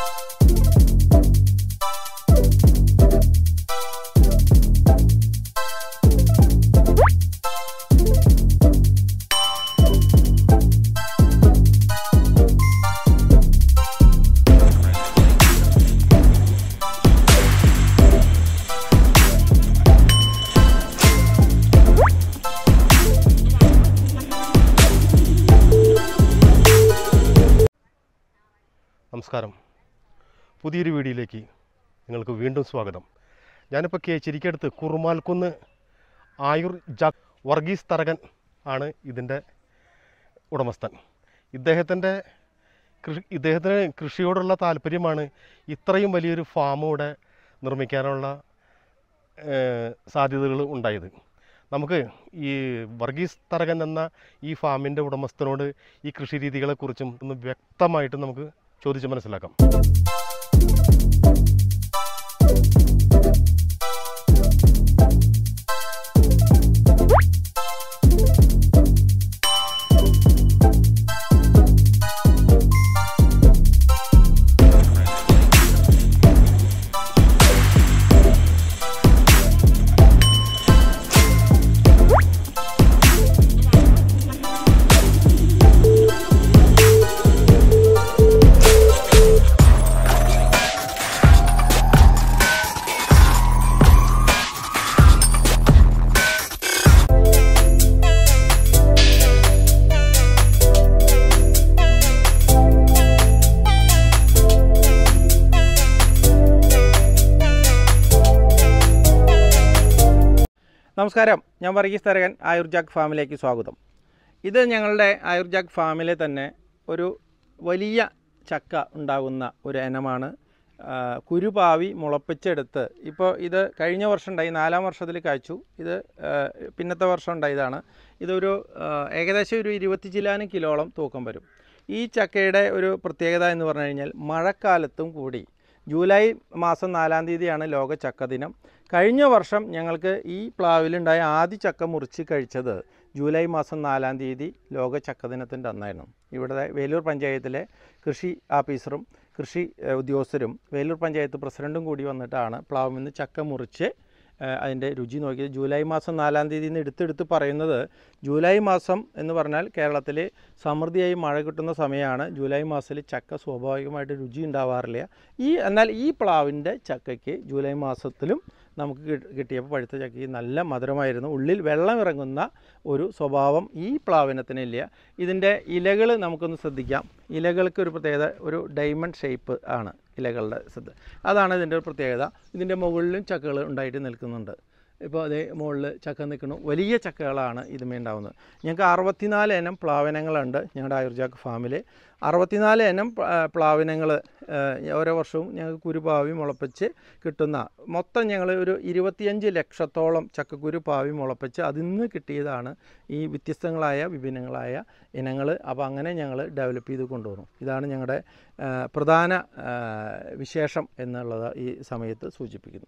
നമസ്കാരം. പുതിയൊരു വീഡിയോയിലേക്ക് നിങ്ങൾക്ക് വീണ്ടും സ്വാഗതം. ഞാനിപ്പോൾ കേച്ചിരിക്കടുത്ത് കുറുമാൽക്കുന്ന് ആയുർ ജാക്ക് വർഗീസ് തരകൻ ആണ് ഇതിൻ്റെ ഉടമസ്ഥൻ. ഇദ്ദേഹത്തിന് കൃഷിയോടുള്ള താല്പര്യമാണ് ഇത്രയും വലിയൊരു ഫാം ഇവിടെ നിർമ്മിക്കാനുള്ള സാധ്യതകൾ ഉണ്ടായത്. നമുക്ക് ഈ വർഗീസ് തരകൻ എന്ന ഈ ഫാമിൻ്റെ ഉടമസ്ഥനോട് ഈ കൃഷി രീതികളെക്കുറിച്ചും ഒന്ന് വ്യക്തമായിട്ട് നമുക്ക് ചോദിച്ച് മനസ്സിലാക്കാം. നമസ്കാരം, ഞാൻ വർഗീസ് തരകൻ, ആയുർ ജാക്ക് ഫാമിലേക്ക് സ്വാഗതം. ഇത് ഞങ്ങളുടെ ആയുർ ജാക്ക് ഫാമിലെ തന്നെ ഒരു വലിയ ചക്ക ഉണ്ടാകുന്ന ഒരു ഇനമാണ്. കുരുപാവി മുളപ്പിച്ചെടുത്ത് ഇപ്പോൾ ഇത് കഴിഞ്ഞ വർഷം ഉണ്ടായി, 4ാം വർഷത്തിൽ കായ്ച്ചു. ഇത് പിന്നത്തെ വർഷം ഉണ്ടായതാണ്. ഇതൊരു ഏകദേശം ഒരു 20 കിലോളം തൂക്കം വരും. ഈ ചക്കയുടെ ഒരു പ്രത്യേകത എന്ന് പറഞ്ഞു കഴിഞ്ഞാൽ മഴക്കാലത്തും കൂടി ജൂലൈ മാസം 4-ാം തീയതിയാണ് ലോക ചക്ക ദിനം. കഴിഞ്ഞ വർഷം ഞങ്ങൾക്ക് ഈ പ്ലാവിലുണ്ടായ ആദ്യ ചക്ക മുറിച്ച് കഴിച്ചത് ജൂലൈ മാസം 4-ാം തീയതി ലോക ചക്ക ദിനത്തിൻ്റെ അന്നായിരുന്നു. ഇവിടെ വേലൂർ പഞ്ചായത്തിലെ കൃഷി ഓഫീസറും കൃഷി ഉദ്യോഗസ്ഥരും വേലൂർ പഞ്ചായത്ത് പ്രസിഡൻറ്റും കൂടി വന്നിട്ടാണ് പ്ലാവിൽ നിന്ന് ചക്ക മുറിച്ച് അതിൻ്റെ രുചി നോക്കിയത്. ജൂലൈ മാസം 4-ാം തീയതി നിന്ന് എടുത്തെടുത്ത് പറയുന്നത്, ജൂലൈ മാസം എന്ന് പറഞ്ഞാൽ കേരളത്തിൽ സമൃദ്ധിയായി മഴ കിട്ടുന്ന സമയമാണ്. ജൂലൈ മാസത്തിൽ ചക്ക സ്വാഭാവികമായിട്ട് രുചി ഉണ്ടാവാറില്ല. എന്നാൽ ഈ പ്ലാവിൻ്റെ ചക്കയ്ക്ക് ജൂലൈ മാസത്തിലും നമുക്ക് കിട്ടിയപ്പോൾ പഴുത്ത ചക്കയ്ക്ക് നല്ല മധുരമായിരുന്നു. ഉള്ളിൽ വെള്ളം ഇറങ്ങുന്ന ഒരു സ്വഭാവം ഈ പ്ലാവിനത്തിനില്ല. ഇതിൻ്റെ ഇലകൾ നമുക്കൊന്ന് ശ്രദ്ധിക്കാം. ഇലകൾക്ക് ഒരു പ്രത്യേകത, ഒരു ഡയമണ്ട് ഷേപ്പ് ആണ് ഇലകളുടെ അതാണ് ഇതിൻ്റെ ഒരു പ്രത്യേകത. ഇതിൻ്റെ മുകളിലും ചക്കകൾ ഉണ്ടായിട്ട് നിൽക്കുന്നുണ്ട്. ഇപ്പോൾ അതേ മുകളിൽ ചക്ക നിൽക്കുന്നു. വലിയ ചക്കകളാണ് ഇതുമേ ഉണ്ടാകുന്നത്. ഞങ്ങൾക്ക് 64 ഇനം പ്ലാവിനങ്ങളുണ്ട് ഞങ്ങളുടെ ആയുർ ജാക്ക് ഫാമിൽ. 64 ഇനം പ്ലാവിനങ്ങൾ ഓരോ വർഷവും ഞങ്ങൾക്ക് കുരുപാവി മുളപ്പിച്ച് കിട്ടുന്ന മൊത്തം ഞങ്ങൾ ഒരു 25 ലക്ഷത്തോളം ചക്കക്കുരു പാവി മുളപ്പിച്ച് അതിൽ നിന്ന് കിട്ടിയതാണ് ഈ വ്യത്യസ്തങ്ങളായ വിഭിന്നങ്ങളായ ഇനങ്ങൾ. അപ്പോൾ അങ്ങനെ ഞങ്ങൾ ഡെവലപ്പ് ചെയ്ത് കൊണ്ടുവന്നു. ഇതാണ് ഞങ്ങളുടെ പ്രധാന വിശേഷം എന്നുള്ളത് ഈ സമയത്ത് സൂചിപ്പിക്കുന്നു.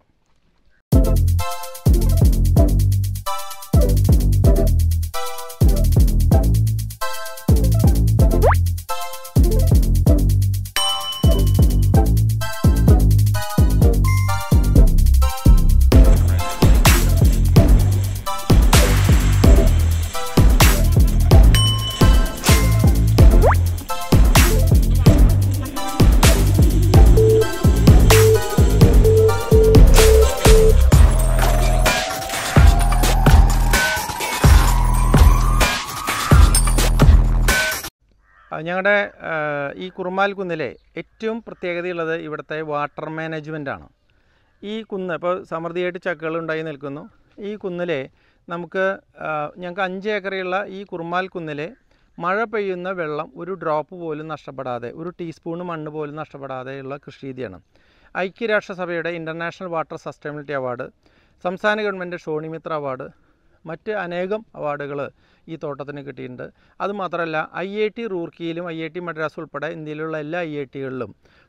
ഞങ്ങളുടെ ഈ കുറുമാൽ കുന്നിലെ ഏറ്റവും പ്രത്യേകതയുള്ളത് ഇവിടുത്തെ വാട്ടർ മാനേജ്മെൻറ്റാണ്. ഈ കുന്ന് ഇപ്പോൾ സമൃദ്ധിയായിട്ട് ചക്കകൾ ഉണ്ടായി നിൽക്കുന്നു. ഈ കുന്നിലെ ഞങ്ങൾക്ക് 5 ഏക്കറുള്ള ഈ കുറുമാൽ കുന്നിലെ മഴ പെയ്യുന്ന വെള്ളം ഒരു ഡ്രോപ്പ് പോലും നഷ്ടപ്പെടാതെ, ഒരു ടീസ്പൂൺ മണ്ണ് പോലും നഷ്ടപ്പെടാതെയുള്ള കൃഷി രീതിയാണ്. ഐക്യരാഷ്ട്രസഭയുടെ ഇൻ്റർനാഷണൽ വാട്ടർ സസ്റ്റൈനബിലിറ്റി അവാർഡ്, സംസ്ഥാന ഗവൺമെൻറ് ഷോണിമിത്ര അവാർഡ്, മറ്റ് അനേകം അവാർഡുകൾ ഈ തോട്ടത്തിന് കിട്ടിയിട്ടുണ്ട്. അതുമാത്രമല്ല IIT റൂർക്കിയിലും IIT മദ്രാസ് ഉൾപ്പെടെ ഇന്ത്യയിലുള്ള എല്ലാ IITകളിലും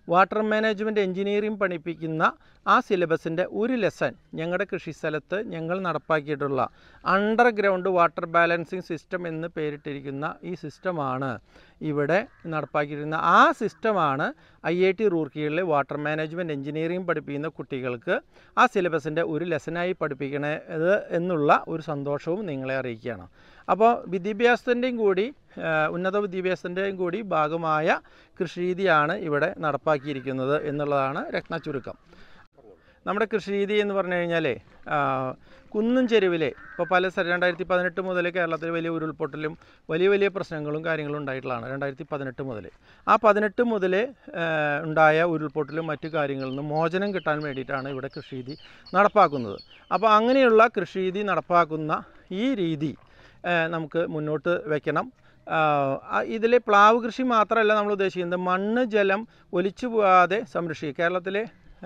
വാട്ടർ മാനേജ്മെൻറ്റ് എഞ്ചിനീയറിംഗ് പഠിപ്പിക്കുന്ന ആ സിലബസിൻ്റെ ഒരു ലെസൺ ഞങ്ങളുടെ കൃഷി സ്ഥലത്ത് ഞങ്ങൾ നടപ്പാക്കിയിട്ടുള്ള അണ്ടർഗ്രൗണ്ട് വാട്ടർ ബാലൻസിങ് സിസ്റ്റം എന്ന് പേരിട്ടിരിക്കുന്ന ഈ സിസ്റ്റമാണ് ഇവിടെ നടപ്പാക്കിയിരുന്ന ആ സിസ്റ്റമാണ് IIT റൂർക്കിയിലെ വാട്ടർ മാനേജ്മെൻറ്റ് എഞ്ചിനീയറിംഗ് പഠിപ്പിക്കുന്ന കുട്ടികൾക്ക് ആ സിലബസിൻ്റെ ഒരു ലെസനായി പഠിപ്പിക്കണത് എന്നുള്ള ഒരു സന്തോഷവും നിങ്ങളെ അറിയിക്കുകയാണ്. അപ്പോൾ വിദ്യാഭ്യാസത്തിൻ്റെയും കൂടി ഉന്നത വിദ്യാഭ്യാസത്തിൻ്റെയും കൂടി ഭാഗമായ കൃഷിരീതിയാണ് ഇവിടെ നടപ്പാക്കിയിരിക്കുന്നത് എന്നുള്ളതാണ് രത്ന ചുരുക്കം. നമ്മുടെ കൃഷിരീതി എന്ന് പറഞ്ഞു കഴിഞ്ഞാൽ കുന്നും ചെരുവിലെ ഇപ്പോൾ പല 2018 മുതൽ കേരളത്തിൽ വലിയ ഉരുൾപൊട്ടലും വലിയ പ്രശ്നങ്ങളും കാര്യങ്ങളും ഉണ്ടായിട്ടുള്ളതാണ്. 2018 മുതൽ ആ 18 മുതൽ ഉണ്ടായ ഉരുൾപൊട്ടലും മറ്റു കാര്യങ്ങളിൽ നിന്ന് മോചനം കിട്ടാൻ വേണ്ടിയിട്ടാണ് ഇവിടെ കൃഷിരീതി നടപ്പാക്കുന്നത്. അപ്പോൾ അങ്ങനെയുള്ള കൃഷിരീതി നടപ്പാക്കുന്ന ഈ രീതി നമുക്ക് മുന്നോട്ട് വയ്ക്കണം. ഇതിൽ പ്ലാവ് കൃഷി മാത്രമല്ല നമ്മൾ ഉദ്ദേശിക്കുന്നത്, മണ്ണ് ജലം ഒലിച്ചു പോകാതെ സംരക്ഷിക്കുക. കേരളത്തിലെ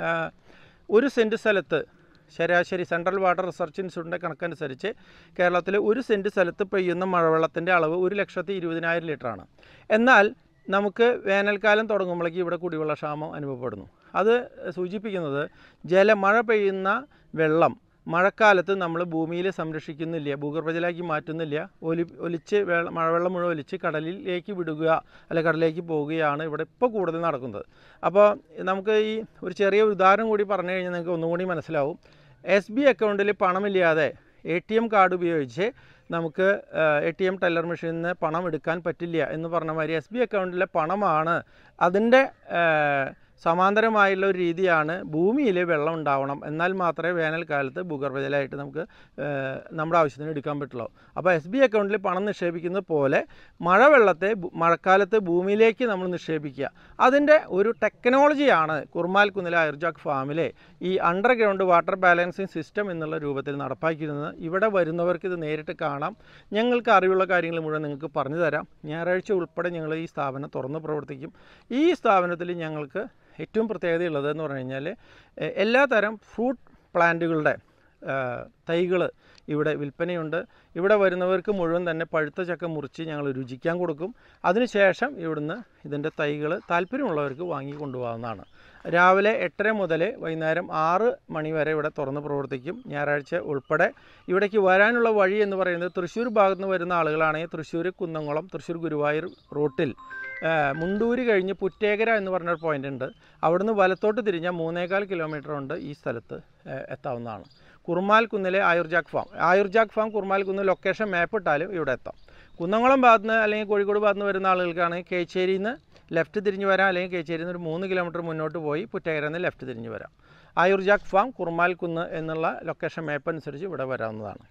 1 സെൻറ്റ് സ്ഥലത്ത് ശരാശരി സെൻട്രൽ വാട്ടർ റിസർച്ച് ഇൻസ്റ്റിറ്റ്യൂട്ടിൻ്റെ കണക്കനുസരിച്ച് കേരളത്തിൽ 1 സെൻറ്റ് സ്ഥലത്ത് പെയ്യുന്ന മഴവെള്ളത്തിൻ്റെ അളവ് 1,20,000 ലിറ്ററാണ്. എന്നാൽ നമുക്ക് വേനൽക്കാലം തുടങ്ങുമ്പോഴേക്ക് ഇവിടെ കുടിവെള്ളക്ഷാമം അനുഭവപ്പെടുന്നു. അത് സൂചിപ്പിക്കുന്നത് മഴ പെയ്യുന്ന വെള്ളം മഴക്കാലത്ത് നമ്മൾ ഭൂമിയിൽ സംരക്ഷിക്കുന്നില്ല, ഭൂഗർഭജലമാക്കി മാറ്റുന്നില്ല, ഒലിച്ച് മഴവെള്ളം മുഴുവൻ ഒലിച്ച് കടലിലേക്ക് വിടുക അല്ലെ കടലിലേക്ക് പോവുകയാണ് ഇവിടെ ഇപ്പോൾ കൂടുതൽ നടക്കുന്നത്. അപ്പോൾ നമുക്ക് ഈ ഒരു ചെറിയ ഉദാഹരണം കൂടി പറഞ്ഞു കഴിഞ്ഞാൽ നിങ്ങൾക്ക് ഒന്നും കൂടി മനസ്സിലാവും. SB അക്കൗണ്ടിൽ പണമില്ലാതെ ATM കാർഡ് ഉപയോഗിച്ച് നമുക്ക് ATM ടെല്ലർ മെഷീനിൽ നിന്ന് പണം എടുക്കാൻ പറ്റില്ല എന്ന് പറഞ്ഞ മാതിരി SB അക്കൗണ്ടിലെ പണമാണ് അതിൻ്റെ സമാന്തരമായുള്ള ഒരു രീതിയാണ് ഭൂമിയിൽ വെള്ളം ഉണ്ടാവണം, എന്നാൽ മാത്രമേ വേനൽക്കാലത്ത് ഭൂഗർഭജലമായിട്ട് നമുക്ക് നമ്മുടെ ആവശ്യത്തിന് എടുക്കാൻ പറ്റുള്ളൂ. അപ്പോൾ SB അക്കൗണ്ടിൽ പണം നിക്ഷേപിക്കുന്നത് പോലെ മഴക്കാലത്ത് ഭൂമിയിലേക്ക് നമ്മൾ നിക്ഷേപിക്കുക. അതിൻ്റെ ഒരു ടെക്നോളജിയാണ് കുർമാൽകുന്നിലെ ആയുർജാഗ് ഫാമിലെ ഈ അണ്ടർഗ്രൗണ്ട് വാട്ടർ ബാലൻസിങ് സിസ്റ്റം എന്നുള്ള രൂപത്തിൽ നടപ്പാക്കിയിരുന്നത്. ഇവിടെ വരുന്നവർക്ക് ഇത് നേരിട്ട് കാണാം. ഞങ്ങൾക്ക് അറിവുള്ള കാര്യങ്ങൾ മുഴുവൻ നിങ്ങൾക്ക് പറഞ്ഞു തരാം. ഞായറാഴ്ച ഉൾപ്പെടെ ഞങ്ങൾ ഈ സ്ഥാപനം തുറന്ന് പ്രവർത്തിക്കും. ഈ സ്ഥാപനത്തിൽ ഞങ്ങൾക്ക് ഏറ്റവും പ്രത്യേകതയുള്ളത് എന്ന് പറഞ്ഞു കഴിഞ്ഞാൽ എല്ലാ തരം ഫ്രൂട്ട് പ്ലാന്റുകളുടെ തൈകൾ ഇവിടെ വിൽപ്പനയുണ്ട്. ഇവിടെ വരുന്നവർക്ക് മുഴുവൻ തന്നെ പഴുത്ത ചക്ക മുറിച്ച് ഞങ്ങൾ രുചിക്കാൻ കൊടുക്കും. അതിനുശേഷം ഇവിടുന്ന് ഇതിൻ്റെ തൈകൾ താല്പര്യമുള്ളവർക്ക് വാങ്ങി കൊണ്ടുപോകാവുന്നതാണ്. രാവിലെ 8:30 മുതൽ വൈകുന്നേരം 6 മണി വരെ ഇവിടെ തുറന്ന് പ്രവർത്തിക്കും, ഞായറാഴ്ച ഉൾപ്പെടെ. ഇവിടേക്ക് വരാനുള്ള വഴി എന്ന് പറയുന്നത് തൃശ്ശൂർ ഭാഗത്ത് നിന്ന് വരുന്ന ആളുകളാണെങ്കിൽ തൃശ്ശൂർ കുന്നംകുളം തൃശ്ശൂർ ഗുരുവായൂർ റൂട്ടിൽ മുണ്ടൂര് കഴിഞ്ഞ് പുറ്റേകര എന്ന് പറഞ്ഞൊരു പോയിൻ്റ് ഉണ്ട്. അവിടുന്ന് വലത്തോട്ട് തിരിഞ്ഞാൽ 3.25 കിലോമീറ്റർ കൊണ്ട് ഈ സ്ഥലത്ത് എത്താവുന്നതാണ്. കുർമാൽകുന്നിലെ ആയുർജാഗ് ഫാം കുർമാൽകുന്ന് ലൊക്കേഷൻ മാപ്പ് ഇട്ടാലും ഇവിടെ എത്താം. കുന്നംകുളം ഭാഗത്ത് നിന്ന് അല്ലെങ്കിൽ കോഴിക്കോട് ഭാഗത്ത് നിന്ന് വരുന്ന ആളുകൾക്കാണെങ്കിൽ കേച്ചേരിയിൽ നിന്ന് ലെഫ്റ്റ് തിരിഞ്ഞ് വരാം, അല്ലെങ്കിൽ കേച്ചേരിയിൽ നിന്ന് ഒരു 3 കിലോമീറ്റർ മുന്നോട്ട് പോയി പുറ്റേകരയിൽ നിന്ന് ലെഫ്റ്റ് തിരിഞ്ഞ് വരാം. ആയുർജാഗ് ഫാം കുർമാൽകുന്ന് എന്നുള്ള ലൊക്കേഷൻ മാപ്പ് അനുസരിച്ച് ഇവിടെ വരാവുന്നതാണ്.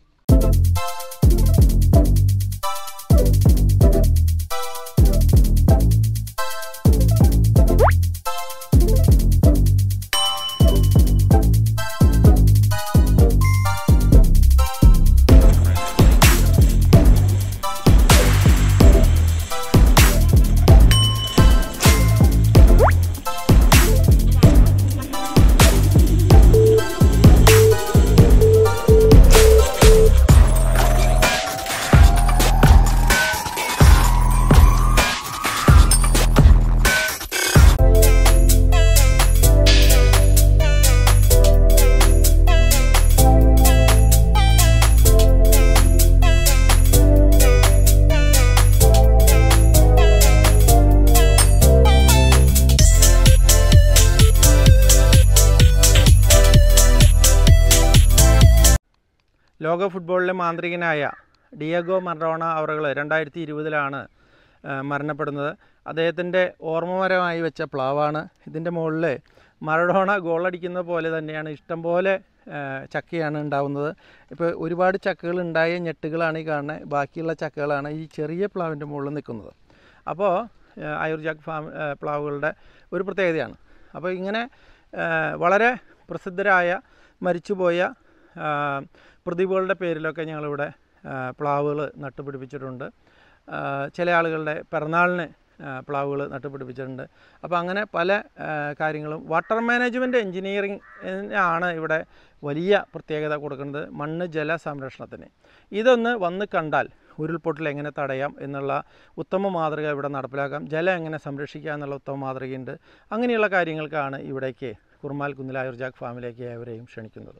ലോക ഫുട്ബോളിലെ മാന്ത്രികനായ ഡിയഗോ മറഡോണ അവറുകൾ 2020 മരണപ്പെടുന്നത്. അദ്ദേഹത്തിൻ്റെ ഓർമ്മപരമായി വെച്ച പ്ലാവാണ്. ഇതിൻ്റെ മുകളിൽ മറഡോണ ഗോളടിക്കുന്ന പോലെ തന്നെയാണ് ഇഷ്ടംപോലെ ചക്കയാണ് ഉണ്ടാവുന്നത്. ഇപ്പോൾ ഒരുപാട് ചക്കകൾ ഉണ്ടായ ഞെട്ടുകളാണ് ഈ കാണുന്നത്. ബാക്കിയുള്ള ചക്കകളാണ് ഈ ചെറിയ പ്ലാവിൻ്റെ മുകളിൽ നിൽക്കുന്നത്. അപ്പോൾ ആയുർജാഗ് ഫാം പ്ലാവുകളുടെ ഒരു പ്രത്യേകതയാണ്. അപ്പോൾ ഇങ്ങനെ വളരെ പ്രസിദ്ധരായ മരിച്ചുപോയ പ്രതിഭകളുടെ പേരിലൊക്കെ ഞങ്ങളിവിടെ പ്ലാവുകൾ നട്ടുപിടിപ്പിച്ചിട്ടുണ്ട്. ചില ആളുകളുടെ പിറന്നാളിന് പ്ലാവുകൾ നട്ടുപിടിപ്പിച്ചിട്ടുണ്ട്. അപ്പോൾ അങ്ങനെ പല കാര്യങ്ങളും വാട്ടർ മാനേജ്മെൻറ്റ് എഞ്ചിനീയറിംഗ് ആണ് ഇവിടെ വലിയ പ്രത്യേകത കൊടുക്കുന്നത് മണ്ണ് ജല സംരക്ഷണത്തിന്. ഇതൊന്ന് വന്ന് കണ്ടാൽ ഉരുൾപൊട്ടൽ എങ്ങനെ തടയാം എന്നുള്ള ഉത്തമ മാതൃക ഇവിടെ നടപ്പിലാക്കാം, ജലം എങ്ങനെ സംരക്ഷിക്കാം എന്നുള്ള ഉത്തമ മാതൃകയുണ്ട്. അങ്ങനെയുള്ള കാര്യങ്ങൾക്കാണ് ഇവിടേക്ക് കുറുമാൽ കുന്നിൽ ആയുർജാഗ് ഫാമിലേക്ക് ഏവരെയും ക്ഷണിക്കുന്നത്.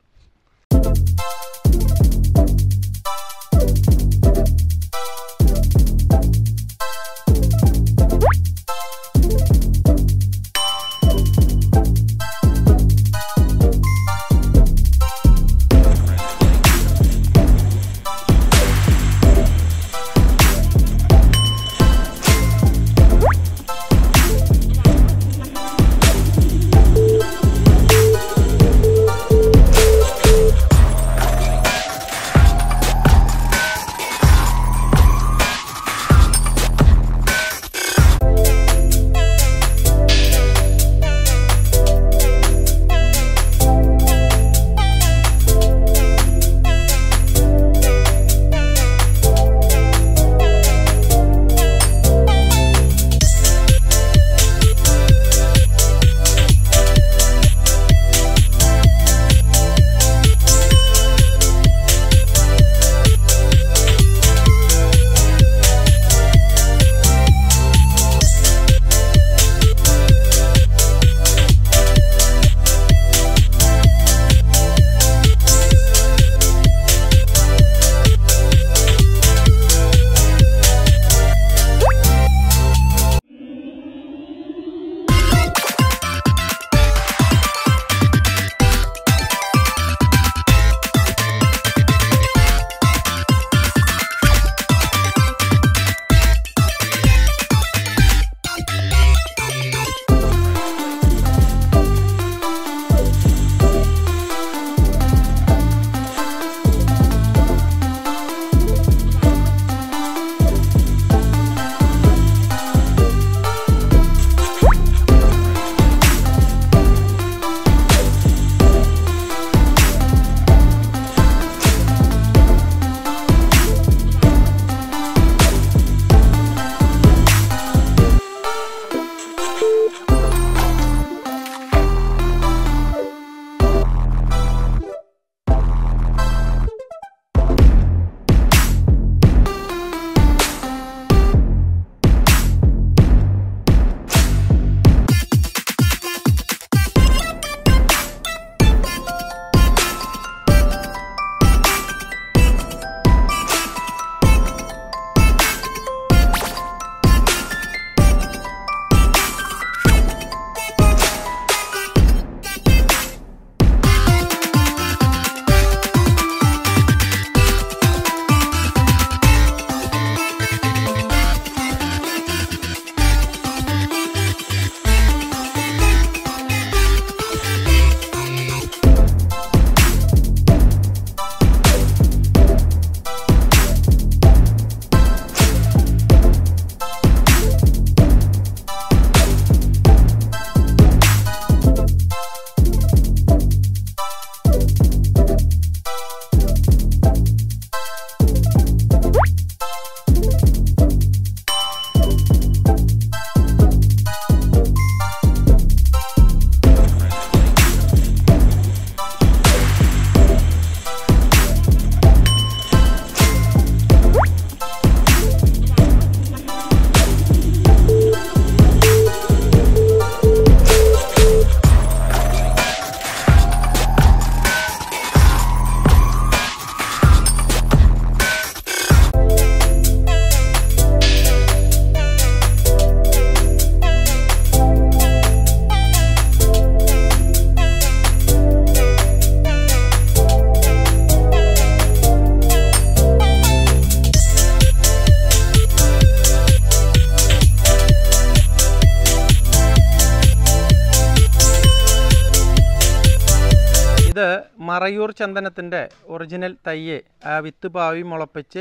ഇത് മറയൂർ ചന്ദനത്തിൻ്റെ ഒറിജിനൽ തയ്യ് വിത്ത് പാവി മുളപ്പിച്ച്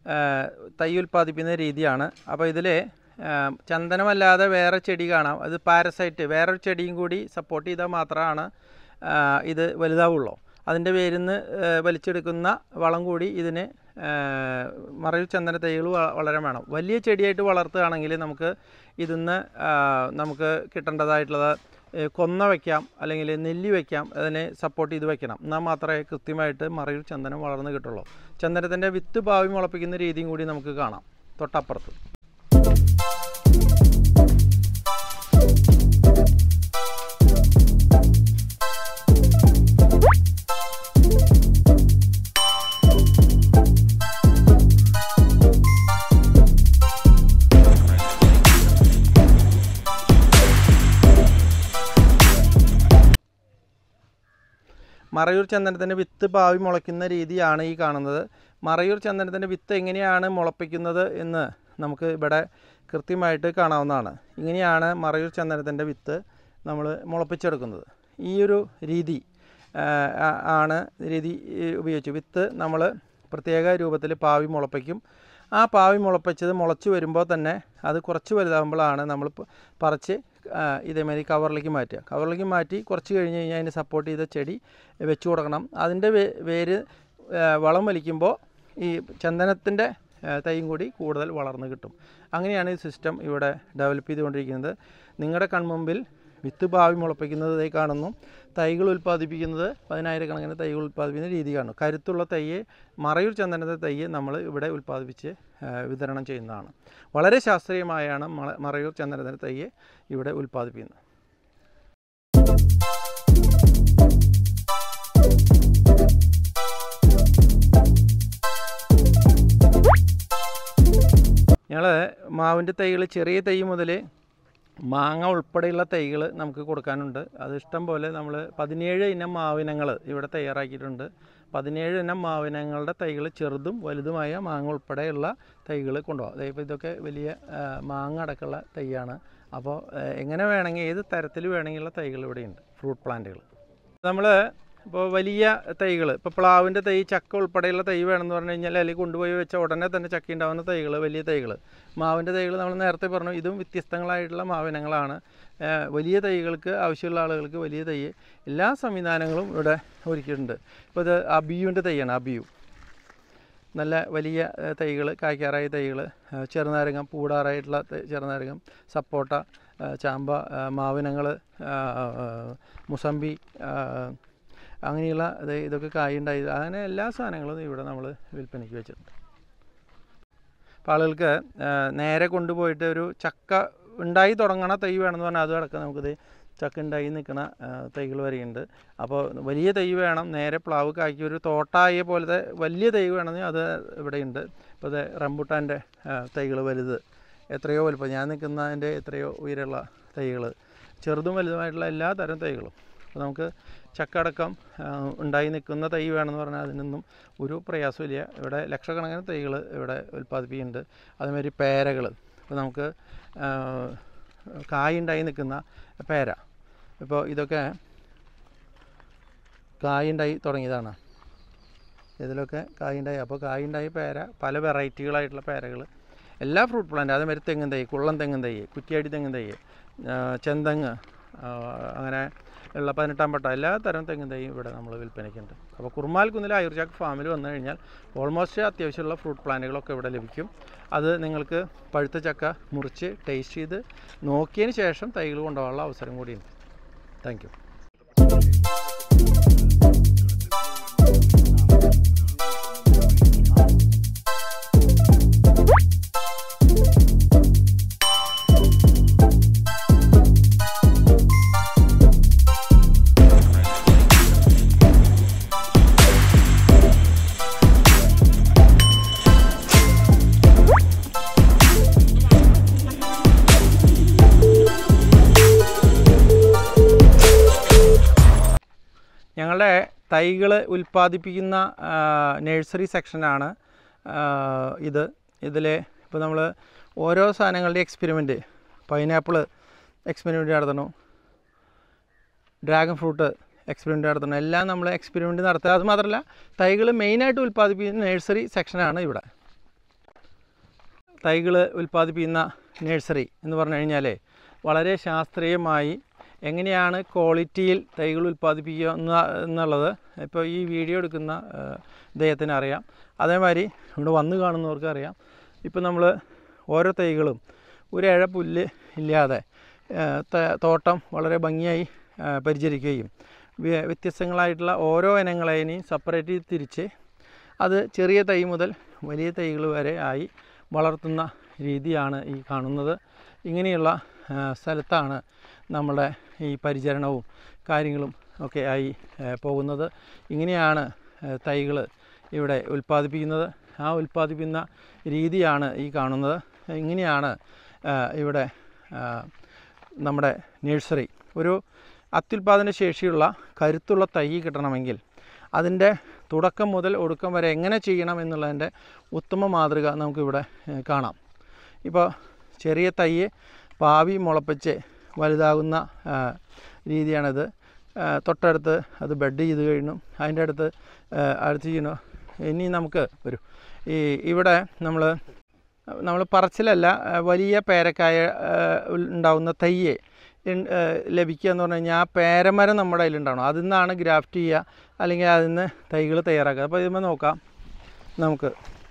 തൈ ഉൽപ്പാദിപ്പിക്കുന്ന രീതിയാണ്. അപ്പോൾ ഇതിൽ ചന്ദനമല്ലാതെ വേറെ ചെടി കാണാം, അത് പാരസൈറ്റ് വേറൊരു ചെടിയും കൂടി സപ്പോർട്ട് ചെയ്താൽ മാത്രമാണ് ഇത് വലുതാവുള്ളൂ. അതിൻ്റെ പേരിൽ നിന്ന് വലിച്ചെടുക്കുന്ന വളം കൂടി ഇതിന് മറയൂർ ചന്ദന തൈകൾ വളരെ വേണം. വലിയ ചെടിയായിട്ട് വളർത്തുകയാണെങ്കിൽ നമുക്ക് ഇതിൽ നിന്ന് നമുക്ക് കിട്ടേണ്ടതായിട്ടുള്ളത് കൊന്ന വയ്ക്കാം, അല്ലെങ്കിൽ നെല്ലി വയ്ക്കാം, അതിനെ സപ്പോർട്ട് ചെയ്ത് വയ്ക്കണം. എന്നാൽ മാത്രമേ കൃത്യമായിട്ട് മറയൂർ ചന്ദനം വളർന്ന് കിട്ടുള്ളൂ. ചന്ദനത്തിൻ്റെ വിത്ത് ഭാവി മുളപ്പിക്കുന്ന രീതിയും കൂടി നമുക്ക് കാണാം തൊട്ടപ്പുറത്ത്. മറയൂർ ചന്ദനത്തിൻ്റെ വിത്ത് ഭാവി മുളയ്ക്കുന്ന രീതിയാണ് ഈ കാണുന്നത്. മറയൂർ ചന്ദനത്തിൻ്റെ വിത്ത് എങ്ങനെയാണ് മുളപ്പിക്കുന്നത് എന്ന് നമുക്ക് ഇവിടെ കൃത്യമായിട്ട് കാണാവുന്നതാണ്. ഇങ്ങനെയാണ് മറയൂർ ചന്ദനത്തിൻ്റെ വിത്ത് നമ്മൾ മുളപ്പിച്ചെടുക്കുന്നത്. ഈ ഒരു രീതി ഉപയോഗിച്ച് വിത്ത് നമ്മൾ പ്രത്യേക രൂപത്തിൽ പാവി മുളപ്പിക്കും. ആ പാവി മുളപ്പിച്ചത് മുളച്ച് വരുമ്പോൾ തന്നെ അത് കുറച്ച് വലുതാകുമ്പോഴാണ് നമ്മൾ പറിച്ച് ഇതേമാതിരി കവറിലേക്ക് മാറ്റുക. കവറിലേക്ക് മാറ്റി കുറച്ച് കഴിഞ്ഞ് കഴിഞ്ഞാൽ അതിന് സപ്പോർട്ട് ചെയ്ത ചെടി വെച്ച് കൊടുക്കണം. അതിൻ്റെ വേര് വളം വലിക്കുമ്പോൾ ഈ ചന്ദനത്തിൻ്റെ തൈയും കൂടി കൂടുതൽ വളർന്ന് കിട്ടും. അങ്ങനെയാണ് ഈ സിസ്റ്റം ഇവിടെ ഡെവലപ്പ് ചെയ്തുകൊണ്ടിരിക്കുന്നത്. നിങ്ങളുടെ കൺമുമ്പിൽ വിത്ത് ഭാവി മുളപ്പിക്കുന്നത് കാണുന്നു. തൈകൾ ഉൽപ്പാദിപ്പിക്കുന്നത് 10,000 തൈകൾ ഉൽപ്പാദിപ്പിക്കുന്ന രീതി കാണുന്നു. കരുത്തുള്ള തൈയെ, മറയൂർ ചന്ദനത്തെ തൈയെ നമ്മൾ ഇവിടെ ഉൽപ്പാദിപ്പിച്ച് വിതരണം ചെയ്യുന്നതാണ്. വളരെ ശാസ്ത്രീയമായാണ് മറയൂർ ചന്ദനത്തിൻ്റെ തൈയെ ഇവിടെ ഉൽപ്പാദിപ്പിക്കുന്നത്. ഞങ്ങൾ മാവിൻ്റെ തൈകൾ ചെറിയ തൈ മുതൽ മാങ്ങ ഉൾപ്പെടെയുള്ള തൈകൾ നമുക്ക് കൊടുക്കാനുണ്ട്. അത് ഇഷ്ടം പോലെ നമ്മൾ 17 ഇനം മാവിനങ്ങൾ ഇവിടെ തയ്യാറാക്കിയിട്ടുണ്ട്. 17 ഇനം മാവിനങ്ങളുടെ തൈകൾ ചെറുതും വലുതുമായ മാങ്ങ ഉൾപ്പെടെയുള്ള തൈകൾ കൊണ്ടുപോകാം. അതായത് ഇതൊക്കെ വലിയ മാങ്ങ അടക്കമുള്ള തൈയാണ്. അപ്പോൾ എങ്ങനെ വേണമെങ്കിൽ ഏത് തരത്തിൽ വേണമെങ്കിലുള്ള തൈകൾ ഇവിടെയുണ്ട്, ഫ്രൂട്ട് പ്ലാന്റുകൾ. നമ്മൾ ഇപ്പോൾ വലിയ തൈകൾ, ഇപ്പോൾ പ്ലാവിൻ്റെ തൈ, ചക്ക ഉൾപ്പെടെയുള്ള തൈ വേണമെന്ന് പറഞ്ഞു കഴിഞ്ഞാൽ അല്ലെങ്കിൽ കൊണ്ടുപോയി വെച്ച ഉടനെ തന്നെ ചക്ക ഉണ്ടാകുന്ന തൈകൾ, വലിയ തൈകൾ. മാവിൻ്റെ തൈകൾ നമ്മൾ നേരത്തെ പറഞ്ഞു, ഇതും വ്യത്യസ്തങ്ങളായിട്ടുള്ള മാവിനങ്ങളാണ്. വലിയ തൈകൾക്ക് ആവശ്യമുള്ള ആളുകൾക്ക് വലിയ തൈ എല്ലാ സംവിധാനങ്ങളും ഇവിടെ ഒരുക്കിയിട്ടുണ്ട്. ഇപ്പോൾ ഇത് അബിയുവിൻ്റെ തൈയാണ്. അബിയു നല്ല വലിയ തൈകൾ, കായ്ക്കാറായ തൈകൾ, ചെറുനാരകം, പൂടാറായിട്ടുള്ള ചെറുനാരകം, സപ്പോട്ട, ചാമ്പ, മാവിനങ്ങൾ, മുസമ്പി, അങ്ങനെയുള്ള ഇതൊക്കെ കായുണ്ടായി. അങ്ങനെ എല്ലാ സാധനങ്ങളും ഇവിടെ നമ്മൾ വിൽപ്പനയ്ക്ക് വെച്ചിട്ടുണ്ട്. അപ്പോൾ ആളുകൾക്ക് നേരെ കൊണ്ടുപോയിട്ട് ഒരു ചക്ക ഉണ്ടായി തുടങ്ങണ തൈ വേണമെന്ന് പറഞ്ഞാൽ അത് അടക്കം നമുക്കിത് ചക്ക ഉണ്ടായി നിൽക്കുന്ന തൈകൾ വരെയുണ്ട്. അപ്പോൾ വലിയ തൈ വേണം, നേരെ പ്ലാവ് കായ്ക്ക് ഒരു തോട്ടായ പോലത്തെ വലിയ തൈ വേണമെങ്കിൽ അത് ഇവിടെയുണ്ട്. ഇപ്പോൾ ഇത് റംബുട്ടാൻ്റെ തൈകൾ വലുത് എത്രയോ വലുപ്പം, ഞാൻ നിൽക്കുന്നതിൻ്റെ എത്രയോ ഉയരമുള്ള തൈകൾ, ചെറുതും വലുതുമായിട്ടുള്ള എല്ലാ തരം തൈകളും. അപ്പോൾ നമുക്ക് ചക്ക അടക്കം ഉണ്ടായി നിൽക്കുന്ന തൈ വേണമെന്ന് പറഞ്ഞാൽ അതിനൊന്നും ഒരു പ്രയാസമില്ല. ഇവിടെ ലക്ഷക്കണക്കിന് തൈകൾ ഇവിടെ ഉൽപ്പാദിപ്പിക്കുന്നുണ്ട്. അതുമാതിരി പേരകൾ, ഇപ്പോൾ നമുക്ക് കായുണ്ടായി നിൽക്കുന്ന പേര, ഇപ്പോൾ ഇതൊക്കെ കായുണ്ടായി തുടങ്ങിയതാണ്. ഇതിലൊക്കെ കായുണ്ടായി. അപ്പോൾ കായുണ്ടായി പേര, പല വെറൈറ്റികളായിട്ടുള്ള പേരകൾ, എല്ലാ ഫ്രൂട്ട് പ്ലാന്റ്, അതേമാതിരി തെങ്ങും തൈ, കുള്ളം തെങ്ങും തൈ, കുറ്റിയാടി തെങ്ങും തൈ, ചെന്തങ്ങ്, അങ്ങനെ ഉള്ള 18 പട്ട എല്ലാ തരം തെങ്ങും തൈ ഇവിടെ നമ്മൾ വിൽപ്പനയ്ക്കുണ്ട്. അപ്പോൾ കുറുമാൽക്കുന്നിൽ ആയുർജാക്ക് ഫാമിൽ വന്നു കഴിഞ്ഞാൽ ഓൾമോസ്റ്റ് അത്യാവശ്യമുള്ള ഫ്രൂട്ട് പ്ലാന്റുകളൊക്കെ ഇവിടെ ലഭിക്കും. അത് നിങ്ങൾക്ക് പഴുത്ത ചക്ക മുറിച്ച് ടേസ്റ്റ് ചെയ്ത് നോക്കിയതിന് ശേഷം തൈകൾ കൊണ്ടുപോകാനുള്ള അവസരം കൂടിയുണ്ട്. Thank you. ഞങ്ങളുടെ തൈകൾ ഉൽപ്പാദിപ്പിക്കുന്ന നഴ്സറി സെക്ഷനാണ് ഇത്. ഇതിൽ ഇപ്പോൾ നമ്മൾ ഓരോ സാധനങ്ങളുടെ എക്സ്പെരിമെൻറ്റ്, പൈനാപ്പിൾ എക്സ്പെരിമെൻറ്റ് നടത്തണം, ഡ്രാഗൺ ഫ്രൂട്ട് എക്സ്പെരിമെൻറ്റ് നടത്തണം, എല്ലാം നമ്മൾ എക്സ്പെരിമെൻറ്റ് നടത്തുക. അതുമാത്രമല്ല തൈകൾ മെയിനായിട്ട് ഉൽപ്പാദിപ്പിക്കുന്ന നഴ്സറി സെക്ഷനാണ് ഇവിടെ. തൈകൾ ഉൽപ്പാദിപ്പിക്കുന്ന നഴ്സറി എന്ന് പറഞ്ഞു കഴിഞ്ഞാൽ വളരെ ശാസ്ത്രീയമായി എങ്ങനെയാണ് ക്വാളിറ്റിയിൽ തൈകൾ ഉൽപ്പാദിപ്പിക്കുക എന്നുള്ളത് ഇപ്പോൾ ഈ വീഡിയോ എടുക്കുന്ന ഇദ്ദേഹത്തിന് അറിയാം. അതേമാതിരി ഇവിടെ വന്ന് കാണുന്നവർക്ക് അറിയാം. ഇപ്പോൾ നമ്മൾ ഓരോ തൈകളും ഒരു ഇഴ പുല്ല് ഇല്ലാതെ തോട്ടം വളരെ ഭംഗിയായി പരിചരിക്കുകയും വ്യത്യസ്തങ്ങളായിട്ടുള്ള ഓരോ ഇനങ്ങളെയും സെപ്പറേറ്റ് തിരിച്ച് അത് ചെറിയ തൈ മുതൽ വലിയ തൈകൾ വരെ ആയി വളർത്തുന്ന രീതിയാണ് ഈ കാണുന്നത്. ഇങ്ങനെയുള്ള സ്ഥലത്താണ് നമ്മുടെ ഈ പരിചരണവും കാര്യങ്ങളും ഒക്കെ ആയി പോകുന്നത്. ഇങ്ങനെയാണ് തൈകൾ ഇവിടെ ഉൽപ്പാദിപ്പിക്കുന്നത്. ആ ഉൽപ്പാദിപ്പിക്കുന്ന രീതിയാണ് ഈ കാണുന്നത്. ഇങ്ങനെയാണ് ഇവിടെ നമ്മുടെ നഴ്സറി ഒരു അത്യുൽപാദന ശേഷിയുള്ള കരുത്തുള്ള തൈ കിട്ടണമെങ്കിൽ അതിൻ്റെ തുടക്കം മുതൽ ഒടുക്കം വരെ എങ്ങനെ ചെയ്യണം എന്നുള്ളതിൻ്റെ ഉത്തമ മാതൃക നമുക്കിവിടെ കാണാം. ഇപ്പോൾ ചെറിയ തൈ പാവി മുളപ്പിച്ച് വലുതാകുന്ന രീതിയാണിത്. തൊട്ടടുത്ത് അത് ബെഡ് ചെയ്ത് കഴിഞ്ഞു. അതിൻ്റെ അടുത്ത് ചെയ്യണു. ഇനി നമുക്ക് ഇവിടെ നമ്മൾ പറച്ചിലല്ല, വലിയ പേരക്കായ ഉണ്ടാകുന്ന തയ്യെ ലഭിക്കുക എന്ന് പറഞ്ഞു കഴിഞ്ഞാൽ ആ പേരമരം നമ്മുടെ കയ്യിലുണ്ടാവണം. അതിൽ നിന്നാണ് ഗ്രാഫ്റ്റ് ചെയ്യുക, അല്ലെങ്കിൽ അതിൽ നിന്ന് തൈകൾ തയ്യാറാക്കുക. അപ്പോൾ ഇതിന്മേൽ നോക്കാം നമുക്ക്.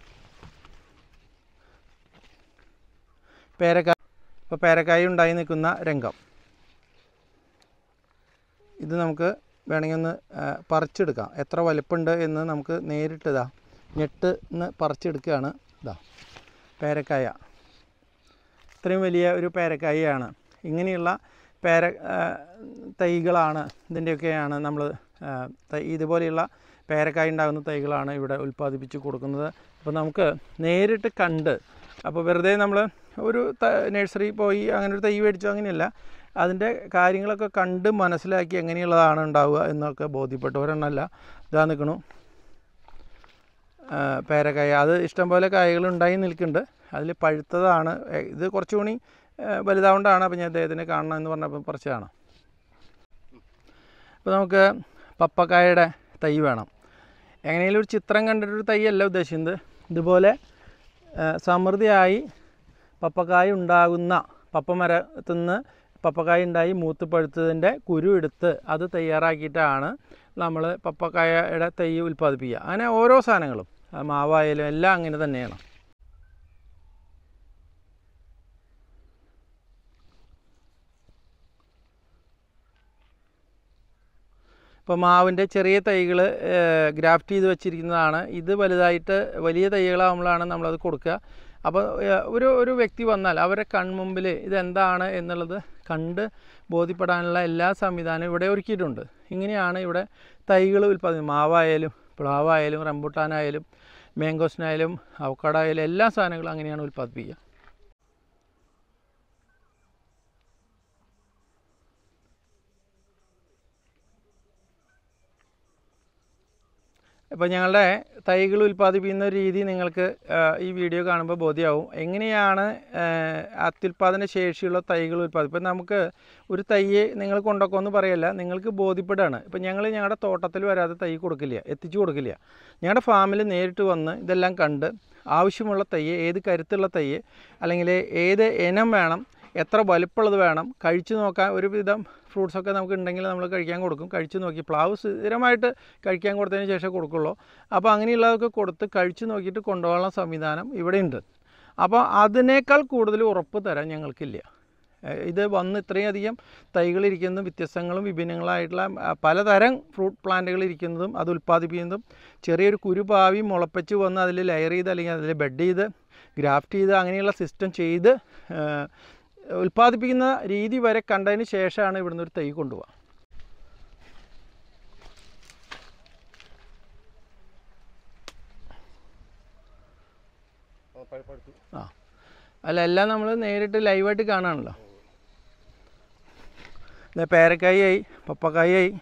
ഇപ്പോൾ പേരക്കായ ഉണ്ടായി നിൽക്കുന്ന രംഗം ഇത് നമുക്ക് വേണമെങ്കിൽ ഒന്ന് പറിച്ചെടുക്കാം. എത്ര വലിപ്പമുണ്ട് എന്ന് നമുക്ക് നേരിട്ട് ഞെട്ട് എന്ന് പറിച്ചെടുക്കുകയാണ്. പേരക്കായ ഇത്രയും വലിയ ഒരു പേരക്കായയാണ്. ഇങ്ങനെയുള്ള തൈകളാണ് ഇതിൻ്റെയൊക്കെയാണ് നമ്മൾ ഇതുപോലെയുള്ള പേരക്കായ ഉണ്ടാകുന്ന തൈകളാണ് ഇവിടെ ഉൽപ്പാദിപ്പിച്ച് കൊടുക്കുന്നത്. അപ്പോൾ നമുക്ക് നേരിട്ട് കണ്ട്, അപ്പോൾ വെറുതെ നമ്മൾ ഒരു നഴ്സറി പോയി അങ്ങനെ ഒരു തൈ മേടിച്ചു അങ്ങനെയല്ല, അതിൻ്റെ കാര്യങ്ങളൊക്കെ കണ്ട് മനസ്സിലാക്കി എങ്ങനെയുള്ളതാണ് ഉണ്ടാവുക എന്നൊക്കെ ബോധ്യപ്പെട്ടു. ഒരെണ്ണമല്ല, ഇതാ നിൽക്കണു പേരക്കായ. അത് ഇഷ്ടംപോലെ കായകൾ ഉണ്ടായി നിൽക്കുന്നുണ്ട്. അതിൽ പഴുത്തതാണ്. ഇത് കുറച്ചുകൂടി വലുതാകൊണ്ടാണ് അപ്പോൾ ഞാൻ അദ്ദേഹത്തിനെ കാണണം എന്ന് പറഞ്ഞപ്പോൾ പറിച്ചതാണ്. അപ്പോൾ നമുക്ക് പപ്പക്കായയുടെ തൈ വേണം. എങ്ങനെയെങ്കിലും ഒരു ചിത്രം കണ്ടിട്ടൊരു തൈയല്ല ഉദ്ദേശിക്കുന്നത്. ഇതുപോലെ സമൃദ്ധിയായി പപ്പക്കായ ഉണ്ടാകുന്ന പപ്പമരത്തു നിന്ന് പപ്പക്കായ ഉണ്ടായി മൂത്ത് പഴുത്തതിൻ്റെ കുരു എടുത്ത് അത് തയ്യാറാക്കിയിട്ടാണ് നമ്മൾ പപ്പക്കായയുടെ തൈ ഉൽപ്പാദിപ്പിക്കുക. അങ്ങനെ ഓരോ സാധനങ്ങളും മാവായാലും എല്ലാം അങ്ങനെ തന്നെയാണ്. ഇപ്പോൾ മാവിൻ്റെ ചെറിയ തൈകൾ ഗ്രാഫ്റ്റ് ചെയ്ത് വെച്ചിരിക്കുന്നതാണ്. ഇത് വലുതായിട്ട് വലിയ തൈകളാകുമ്പോഴാണ് നമ്മളത് കൊടുക്കുക. അപ്പോൾ ഒരു വ്യക്തി വന്നാൽ അവരെ കൺമുമ്പിൽ ഇതെന്താണ് എന്നുള്ളത് കണ്ട് ബോധ്യപ്പെടാനുള്ള എല്ലാ സംവിധാനവും ഇവിടെ ഒരുക്കിയിട്ടുണ്ട്. ഇങ്ങനെയാണ് ഇവിടെ തൈകൾ ഉൽപ്പാദിപ്പിക്കുന്നത്. മാവായാലും പ്ലാവായാലും റംബുട്ടാനായാലും മാംഗോസിനായാലും അവക്കാഡോ ആയാലും എല്ലാ സാധനങ്ങളും അങ്ങനെയാണ് ഉൽപ്പാദിപ്പിക്കുക. ഇപ്പോൾ ഞങ്ങളുടെ തൈകൾ ഉൽപ്പാദിപ്പിക്കുന്ന രീതി നിങ്ങൾക്ക് ഈ വീഡിയോ കാണുമ്പോൾ ബോധ്യമാവും. എങ്ങനെയാണ് അത്യുൽപാദന ശേഷിയുള്ള തൈകൾ ഉൽപ്പാദിപ്പിക്കുക. ഇപ്പം നമുക്ക് ഒരു തൈയെ നിങ്ങൾ കൊണ്ടുപോക്കുമെന്ന് പറയല്ല, നിങ്ങൾക്ക് ബോധ്യപ്പെടുകയാണ്. ഇപ്പം ഞങ്ങളുടെ തോട്ടത്തിൽ വരാതെ തൈ കൊടുക്കില്ല, എത്തിച്ചു കൊടുക്കില്ല. ഞങ്ങളുടെ ഫാമിൽ നേരിട്ട് വന്ന് ഇതെല്ലാം കണ്ട് ആവശ്യമുള്ള തൈയെ, ഏത് കരുത്തുള്ള തൈയെ, അല്ലെങ്കിൽ ഏത് ഇനം വേണം, എത്ര വലിപ്പമുള്ളത് വേണം, കഴിച്ചു നോക്കാൻ ഒരുവിധം ഫ്രൂട്ട്സൊക്കെ നമുക്ക് ഉണ്ടെങ്കിൽ നമ്മൾ കഴിക്കാൻ കൊടുക്കും. കഴിച്ചു നോക്കി പ്ലാവ് സ്ഥിരമായിട്ട് കഴിക്കാൻ കൊടുത്തതിന് ശേഷം കൊടുക്കുള്ളൂ. അപ്പോൾ അങ്ങനെയുള്ളതൊക്കെ കൊടുത്ത് കഴിച്ചു നോക്കിയിട്ട് കൊണ്ടുപോകാനുള്ള സംവിധാനം ഇവിടെയുണ്ട്. അപ്പോൾ അതിനേക്കാൾ കൂടുതൽ ഉറപ്പ് തരാൻ ഞങ്ങൾക്കില്ല. ഇത് വന്ന് ഇത്രയധികം തൈകളിരിക്കുന്നതും വ്യത്യസ്തങ്ങളും വിഭിന്നങ്ങളായിട്ടുള്ള പലതരം ഫ്രൂട്ട് പ്ലാന്റുകൾ ഇരിക്കുന്നതും അത് ഉൽപ്പാദിപ്പിക്കുന്നതും ചെറിയൊരു കുരുപാവി മുളപ്പിച്ച് വന്ന് അതിൽ ലെയർ ചെയ്ത് അല്ലെങ്കിൽ അതിൽ ബെഡ് ചെയ്ത് ഗ്രാഫ്റ്റ് ചെയ്ത് അങ്ങനെയുള്ള സിസ്റ്റം ചെയ്ത് ഉൽപ്പാദിപ്പിക്കുന്ന രീതി വരെ കണ്ടതിന് ശേഷമാണ് ഇവിടുന്ന് ഒരു തൈ കൊണ്ടുപോവുക. അല്ല, എല്ലാം നമ്മൾ നേരിട്ട് ലൈവായിട്ട് കാണാണല്ലോ. പേരക്കായായി, പപ്പക്കായായി,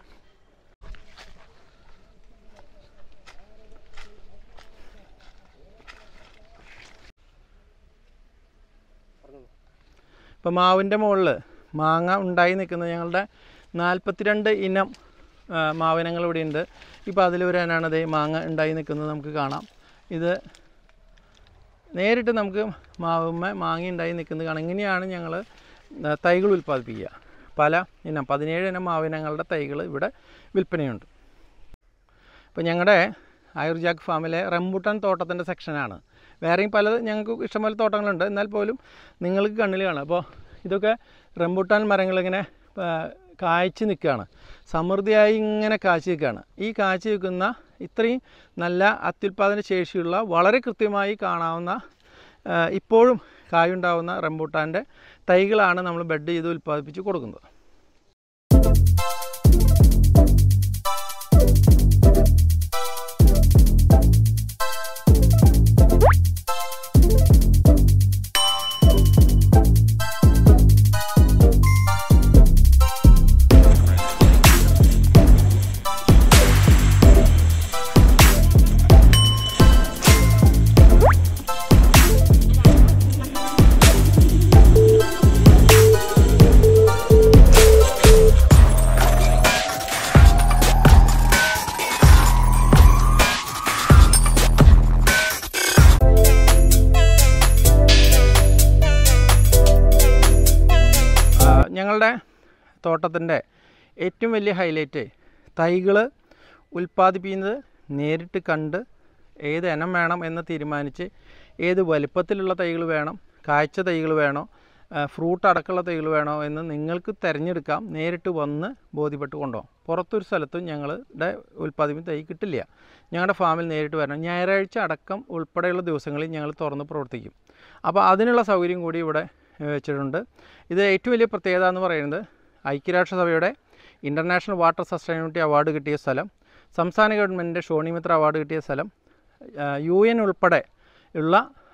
ഇപ്പോൾ മാവിൻ്റെ മുകളിൽ മാങ്ങ ഉണ്ടായി നിൽക്കുന്നത് ഞങ്ങളുടെ 42 ഇനം മാവിനങ്ങൾ ഇവിടെ ഉണ്ട്. ഇപ്പോൾ അതിലൊരു ഇനമാണ് അതേ മാങ്ങ ഉണ്ടായി നിൽക്കുന്നത് നമുക്ക് കാണാം. ഇത് നേരിട്ട് നമുക്ക് മാങ്ങ ഉണ്ടായി നിൽക്കുന്നത് കാണാം. ഇങ്ങനെയാണ് ഞങ്ങൾ തൈകൾ ഉൽപ്പാദിപ്പിക്കുക. പല ഇനം 17 ഇനം മാവിനങ്ങളുടെ തൈകൾ ഇവിടെ വിൽപ്പനയുണ്ട്. ഇപ്പോൾ ഞങ്ങളുടെ ആയുർജാഗ് ഫാമിലെ റംബുട്ടാൻ തോട്ടത്തിൻ്റെ സെക്ഷനാണ്. വേറെയും ഞങ്ങൾക്ക് ഇഷ്ടംപോലെ തോട്ടങ്ങളുണ്ട്. എന്നാൽ പോലും നിങ്ങൾക്ക് കണ്ണിൽ കാണാം. അപ്പോൾ ഇതൊക്കെ റംബൂട്ടാൻ മരങ്ങളിങ്ങനെ കായ്ച്ച് നിൽക്കുകയാണ്, സമൃദ്ധിയായി ഇങ്ങനെ കായ്ച്ച് നിൽക്കുകയാണ്. ഈ കായ്ച്ച് നിൽക്കുന്ന ഇത്രയും നല്ല അത്യുൽപാദന ശേഷിയുള്ള വളരെ കൃത്യമായി കാണാവുന്ന ഇപ്പോഴും കായുണ്ടാവുന്ന റംബൂട്ടാൻ്റെ തൈകളാണ് നമ്മൾ ബെഡ് ചെയ്ത് ഉൽപ്പാദിപ്പിച്ച് കൊടുക്കുന്നത്. ഞങ്ങളുടെ തോട്ടത്തിൻ്റെ ഏറ്റവും വലിയ ഹൈലൈറ്റ് തൈകൾ ഉൽപ്പാദിപ്പിക്കുന്നത് നേരിട്ട് കണ്ട് ഏത് ഇനം വേണം എന്ന് തീരുമാനിച്ച് ഏത് വലിപ്പത്തിലുള്ള തൈകൾ വേണം, കായ്ച്ച തൈകൾ വേണോ, ഫ്രൂട്ട് അടക്കമുള്ള തൈകൾ വേണോ എന്ന് നിങ്ങൾക്ക് തിരഞ്ഞെടുക്കാം. നേരിട്ട് വന്ന് ബോധ്യപ്പെട്ട് കൊണ്ടുപോകാം. പുറത്തൊരു സ്ഥലത്തും ഞങ്ങളുടെ ഉൽപ്പാദിപ്പിക്കുന്ന തൈ കിട്ടില്ല. ഞങ്ങളുടെ ഫാമിൽ നേരിട്ട് വരണം. ഞായറാഴ്ച അടക്കം ഉൾപ്പെടെയുള്ള ദിവസങ്ങളിൽ ഞങ്ങൾ തുറന്ന് പ്രവർത്തിക്കും. അപ്പോൾ അതിനുള്ള സൗകര്യം കൂടി ഇവിടെ വെച്ചിട്ടുണ്ട്. ഇത് ഏറ്റവും വലിയ പ്രത്യേകത എന്ന് പറയുന്നത് ഐക്യരാഷ്ട്രസഭയുടെ ഇൻ്റർനാഷണൽ വാട്ടർ സസ്റ്റൈനബിലിറ്റി അവാർഡ് കിട്ടിയ സ്ഥലം, സംസ്ഥാന ഗവൺമെൻറ്റിൻ്റെ ഷോണിമിത്ര അവാർഡ് കിട്ടിയ സ്ഥലം, UN ഉൾപ്പെടെ ഉള്ള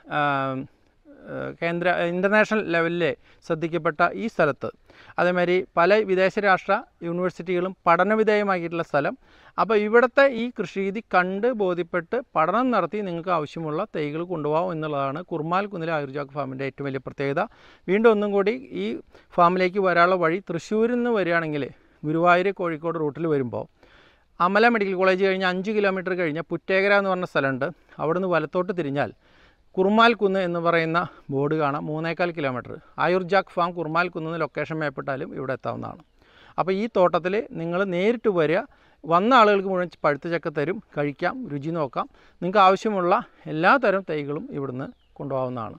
കേന്ദ്ര ഇൻ്റർനാഷണൽ ലെവലിൽ ശ്രദ്ധിക്കപ്പെട്ട ഈ സ്ഥലത്ത് അതേമാതിരി പല വിദേശ രാഷ്ട്ര യൂണിവേഴ്സിറ്റികളും പഠനവിധേയമാക്കിയിട്ടുള്ള സ്ഥലം. അപ്പോൾ ഇവിടുത്തെ ഈ കൃഷിരീതി കണ്ട് ബോധ്യപ്പെട്ട് പഠനം നടത്തി നിങ്ങൾക്ക് ആവശ്യമുള്ള തൈകൾ കൊണ്ടുപോകാം എന്നുള്ളതാണ് കുർമാൽ കുന്നിലെ ആയുർജാഗ് ഫാമിൻ്റെ ഏറ്റവും വലിയ പ്രത്യേകത. വീണ്ടും ഒന്നും കൂടി ഈ ഫാമിലേക്ക് വരാനുള്ള വഴി തൃശ്ശൂരിൽ നിന്ന് വരികയാണെങ്കിൽ ഗുരുവായൂർ കോഴിക്കോട് റൂട്ടിൽ വരുമ്പോൾ അമല മെഡിക്കൽ കോളേജ് കഴിഞ്ഞ് 5 കിലോമീറ്റർ കഴിഞ്ഞ പുറ്റേകര എന്ന് പറഞ്ഞ സ്ഥലമുണ്ട്. അവിടെ നിന്ന് വലത്തോട്ട് തിരിഞ്ഞാൽ കുർമാൽ കുന്ന് എന്ന് പറയുന്ന ബോർഡ് കാണാം. 3.25 കിലോമീറ്റർ ആയുർജാഗ് ഫാം കുർമാൽ കുന്ന് ലൊക്കേഷൻ മേപ്പിട്ടാലും ഇവിടെ എത്താവുന്നതാണ്. അപ്പോൾ ഈ തോട്ടത്തിൽ നിങ്ങൾ നേരിട്ട് വരിക. വന്ന ആളുകൾക്ക് മുഴുവൻ പഴുത്ത ചക്ക തരും, കഴിക്കാം, രുചി നോക്കാം. നിങ്ങൾക്ക് ആവശ്യമുള്ള എല്ലാ തരം തൈകളും ഇവിടുന്ന് കൊണ്ടുപോകാവുന്നതാണ്.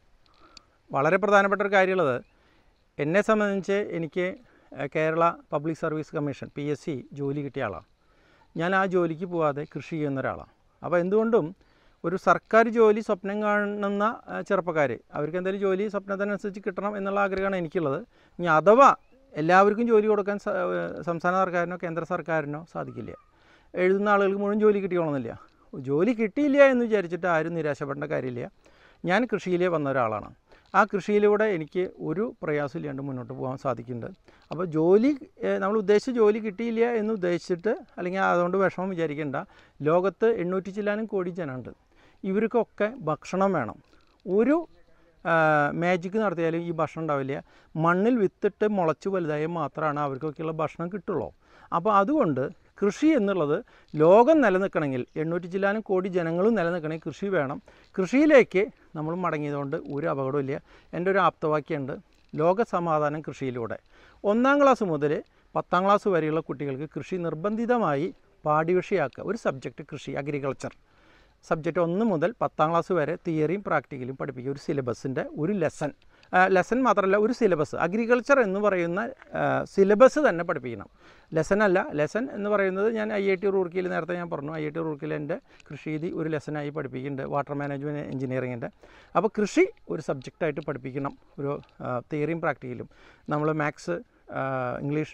വളരെ പ്രധാനപ്പെട്ട ഒരു കാര്യമുള്ളത്, എന്നെ സംബന്ധിച്ച് എനിക്ക് Kerala public service commission PSC ജോലി കിട്ടിയ ആളാണ്. ഞാൻ ആ ജോലിക്ക് പോകാതെ കൃഷി ചെയ്യുന്ന ഒരാളാണ്. അപ്പോൾ എന്തുകൊണ്ടും ഒരു സർക്കാർ ജോലി സ്വപ്നം കാണുന്ന ചെറുപ്പക്കാർ അവർക്ക് എന്തെങ്കിലും ജോലി സ്വപ്നത്തിനനുസരിച്ച് കിട്ടണം എന്നുള്ള ആഗ്രഹമാണ് എനിക്കുള്ളത്. ഇനി അഥവാ എല്ലാവർക്കും ജോലി കൊടുക്കാൻ സംസ്ഥാന സർക്കാരിനോ കേന്ദ്ര സർക്കാരിനോ സാധിക്കില്ല. എഴുതുന്ന ആളുകൾക്ക് മുഴുവൻ ജോലി കിട്ടിയോണമെന്നില്ല. ജോലി കിട്ടിയില്ല എന്ന് വിചാരിച്ചിട്ട് ആരും നിരാശപ്പെടേണ്ട കാര്യമില്ല. ഞാൻ കൃഷിയിലേ വന്ന ഒരാളാണ്. ആ കൃഷിയിലൂടെ എനിക്ക് ഒരു പ്രയാസമില്ലാണ്ട് മുന്നോട്ട് പോകാൻ സാധിക്കുന്നുണ്ട്. അപ്പോൾ ജോലി നമ്മൾ ഉദ്ദേശിച്ച ജോലി കിട്ടിയില്ല എന്ന് ഉദ്ദേശിച്ചിട്ട് അല്ലെങ്കിൽ അതുകൊണ്ട് വിഷമം വിചാരിക്കേണ്ട. ലോകത്ത് 800 ചില്ലാനും കോടി ജനമുണ്ട്. ഇവർക്കൊക്കെ ഭക്ഷണം വേണം. ഒരു മാജിക്ക് നടത്തിയാലും ഈ ഭക്ഷണം ഉണ്ടാവില്ല. മണ്ണിൽ വിത്തിട്ട് മുളച്ച് വലുതായാൽ മാത്രമാണ് അവർക്കൊക്കെയുള്ള ഭക്ഷണം കിട്ടുള്ളൂ. അപ്പോൾ അതുകൊണ്ട് കൃഷി എന്നുള്ളത് ലോകം നിലനിൽക്കണമെങ്കിൽ 800 ചില്ലാനും കോടി ജനങ്ങളും നിലനിൽക്കണമെങ്കിൽ കൃഷി വേണം. കൃഷിയിലേക്ക് നമ്മൾ മടങ്ങിയതുകൊണ്ട് ഒരു അപകടമില്ല. എൻ്റെ ഒരു ആപ്തവാക്യമുണ്ട്, ലോക സമാധാനം കൃഷിയിലൂടെ. 1-ാം ക്ലാസ് മുതൽ 10-ാം ക്ലാസ് വരെയുള്ള കുട്ടികൾക്ക് കൃഷി നിർബന്ധിതമായി പാഠ്യവിഷയമാക്കുക. ഒരു സബ്ജക്റ്റ് കൃഷി, അഗ്രികൾച്ചർ സബ്ജക്റ്റ് 1 മുതൽ 10-ാം ക്ലാസ് വരെ തിയറിയും പ്രാക്ടിക്കലും പഠിപ്പിക്കുക. ഒരു സിലബസിൻ്റെ ഒരു ലെസൺ മാത്രമല്ല, ഒരു സിലബസ്. അഗ്രികൾച്ചർ എന്ന് പറയുന്ന സിലബസ് തന്നെ പഠിപ്പിക്കണം. ലെസൺ എന്ന് പറയുന്നത് ഞാൻ IIT റൂർക്കിയിൽ നേരത്തെ ഞാൻ പറഞ്ഞു, IIT റൂർക്കിയിൽ എൻ്റെ കൃഷിരീതി ഒരു ലെസനായി പഠിപ്പിക്കുന്നുണ്ട്, വാട്ടർ മാനേജ്മെൻറ്റ് എഞ്ചിനീയറിങ്ങിൻ്റെ. അപ്പോൾ കൃഷി ഒരു സബ്ജക്റ്റായിട്ട് പഠിപ്പിക്കണം, ഒരു തിയറിയും പ്രാക്ടിക്കലും. നമ്മൾ മാത്സ്, ഇംഗ്ലീഷ്,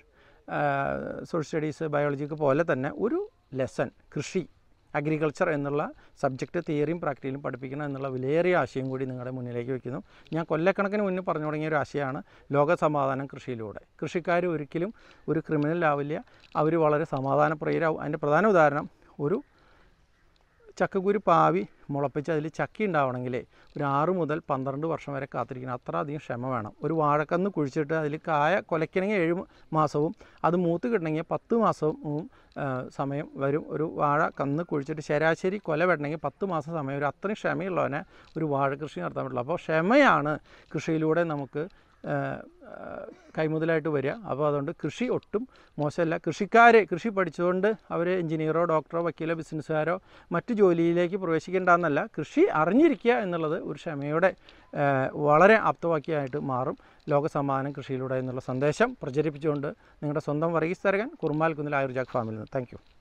സോഷ്യൽ സ്റ്റഡീസ്, ബയോളജിക്ക് പോലെ തന്നെ ഒരു ലെസൺ കൃഷി, അഗ്രികൾച്ചർ എന്നുള്ള സബ്ജക്റ്റ് തിയറിയും പ്രാക്ടിക്കലും പഠിപ്പിക്കണം എന്നുള്ള വിലയേറിയ ആശയം കൂടി നിങ്ങളുടെ മുന്നിലേക്ക് വയ്ക്കുന്നു. ഞാൻ കൊല്ലക്കണക്കിന് മുന്നേ പറഞ്ഞു തുടങ്ങിയ ഒരു ആശയമാണ് ലോക സമാധാനം കൃഷിയിലൂടെ. കൃഷിക്കാർ ഒരിക്കലും ഒരു ക്രിമിനൽ ആവില്ല, അവർ വളരെ സമാധാനപ്രിയരാകും. അതിൻ്റെ പ്രധാന ഉദാഹരണം, ഒരു ചക്കക്കുരു പാവി മുളപ്പിച്ച് അതിൽ ചക്ക ഉണ്ടാവണമെങ്കിൽ ഒരു 6 മുതൽ 12 വർഷം വരെ കാത്തിരിക്കണം. അത്ര അധികം ക്ഷമ വേണം. ഒരു വാഴക്കന്ന് കുഴിച്ചിട്ട് അതിൽ കായ കൊലയ്ക്കണമെങ്കിൽ 7 മാസവും അത് മൂത്ത് കിട്ടണമെങ്കിൽ 10 മാസവും സമയം വരും. ഒരു വാഴ കന്ന് കുഴിച്ചിട്ട് ശരാശരി കൊല വെട്ടണമെങ്കിൽ 10 മാസം സമയം വരും. അത്രയും ക്ഷമയുള്ളവനെ ഒരു വാഴ കൃഷി നടത്താൻ പറ്റില്ല. അപ്പോൾ ക്ഷമയാണ് കൃഷിയിലൂടെ നമുക്ക് കൈമുതലായിട്ട് വരിക. അപ്പോൾ അതുകൊണ്ട് കൃഷി ഒട്ടും മോശമല്ല. കൃഷി പഠിച്ചുകൊണ്ട് അവർ എഞ്ചിനീയറോ ഡോക്ടറോ വക്കീലോ ബിസിനസ്സുകാരോ മറ്റു ജോലിയിലേക്ക് പ്രവേശിക്കേണ്ടെന്നല്ല, കൃഷി അറിഞ്ഞിരിക്കുക എന്നുള്ളത് ഒരു ക്ഷമയുടെ വളരെ ആപ്തവാക്യമായിട്ട് മാറും. ലോകസമാധാനം കൃഷിയിലൂടെ എന്നുള്ള സന്ദേശം പ്രചരിപ്പിച്ചുകൊണ്ട് നിങ്ങളുടെ സ്വന്തം വർഗീസ് തരകൻ, കുറുമാൽ കുന്നിൽ ആയുർജാഗ് ഫാമിൽ നിന്ന്. Thank U.